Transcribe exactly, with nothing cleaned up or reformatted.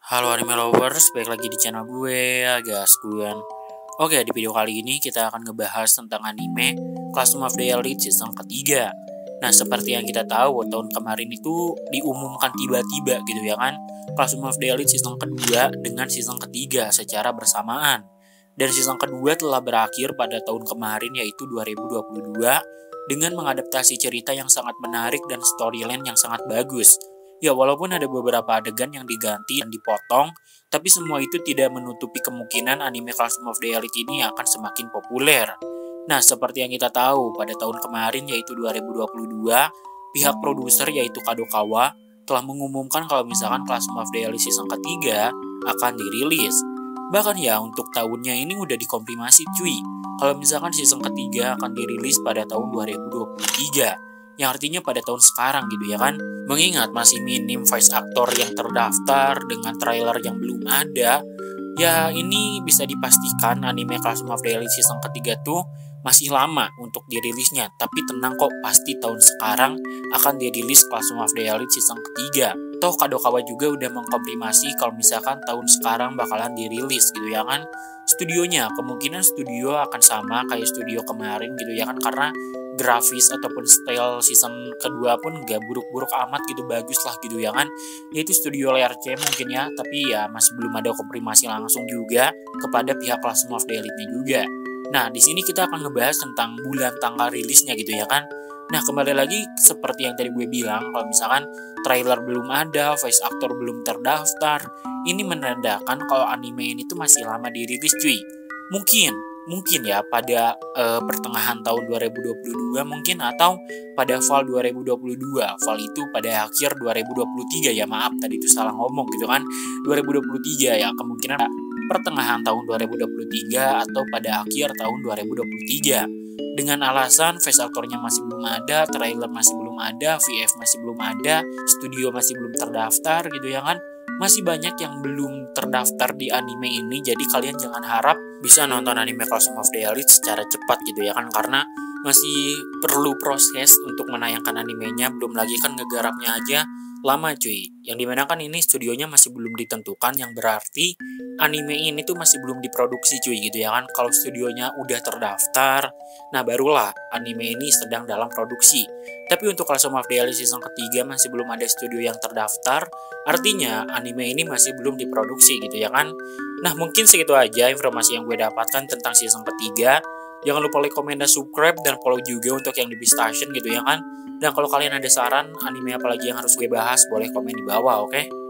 Halo anime lovers, balik lagi di channel gue, Agas Guan. Oke, di video kali ini kita akan ngebahas tentang anime Classroom of the Elite season ketiga. Nah, seperti yang kita tahu, tahun kemarin itu diumumkan tiba-tiba gitu ya kan, Classroom of the Elite season kedua dengan season ketiga secara bersamaan. Dan season kedua telah berakhir pada tahun kemarin yaitu dua ribu dua puluh dua dengan mengadaptasi cerita yang sangat menarik dan storyline yang sangat bagus. Ya, walaupun ada beberapa adegan yang diganti dan dipotong, tapi semua itu tidak menutupi kemungkinan anime Classroom of the Elite ini akan semakin populer. Nah, seperti yang kita tahu, pada tahun kemarin yaitu dua ribu dua puluh dua, pihak produser yaitu Kadokawa telah mengumumkan kalau misalkan Classroom of the Elite season ketiga akan dirilis. Bahkan ya, untuk tahunnya ini udah dikonfirmasi cuy, kalau misalkan season ketiga akan dirilis pada tahun dua ribu dua puluh tiga. Yang artinya pada tahun sekarang gitu ya kan. Mengingat masih minim voice actor yang terdaftar dengan trailer yang belum ada, ya ini bisa dipastikan anime Classroom of the Elite season ketiga tuh masih lama untuk dirilisnya. Tapi tenang kok, pasti tahun sekarang akan dirilis Classroom of the Elite season ketiga. Toh Kadokawa juga udah mengkonfirmasi kalau misalkan tahun sekarang bakalan dirilis gitu ya kan. Studionya, kemungkinan studio akan sama kayak studio kemarin gitu ya kan, karena grafis ataupun style season kedua pun gak buruk-buruk amat gitu, bagus lah gitu ya kan. Yaitu studio L R C mungkin ya, tapi ya masih belum ada konfirmasi langsung juga kepada pihak Classroom of the Elite-nya juga. Nah, di sini kita akan ngebahas tentang bulan tanggal rilisnya gitu ya kan. Nah, kembali lagi seperti yang tadi gue bilang, kalau misalkan trailer belum ada, voice actor belum terdaftar, ini menandakan kalau anime ini tuh masih lama dirilis cuy. Mungkin Mungkin ya pada uh, pertengahan tahun dua ribu dua puluh dua mungkin, atau pada fall dua ribu dua puluh dua. Fall itu pada akhir dua ribu dua puluh tiga ya, maaf tadi itu salah ngomong gitu kan. dua ribu dua puluh tiga ya, kemungkinan pertengahan tahun dua ribu dua puluh tiga atau pada akhir tahun dua ribu dua puluh tiga. Dengan alasan face aktornya masih belum ada, trailer masih belum ada, V F masih belum ada, studio masih belum terdaftar gitu ya kan. Masih banyak yang belum terdaftar di anime ini, jadi kalian jangan harap bisa nonton anime Classroom of the Elite secara cepat gitu ya kan, karena masih perlu proses untuk menayangkan animenya, belum lagi kan ngegarapnya aja lama cuy. Yang dimana kan ini studionya masih belum ditentukan, yang berarti anime ini tuh masih belum diproduksi cuy gitu ya kan. Kalau studionya udah terdaftar, nah barulah anime ini sedang dalam produksi. Tapi untuk Classroom of the Elite season ketiga masih belum ada studio yang terdaftar, artinya anime ini masih belum diproduksi gitu ya kan. Nah, mungkin segitu aja informasi yang gue dapatkan tentang season ketiga. Jangan lupa like, komen, dan subscribe, dan follow juga untuk yang di Beastation gitu ya kan. Dan kalau kalian ada saran anime apalagi yang harus gue bahas, boleh komen di bawah, oke? Okay?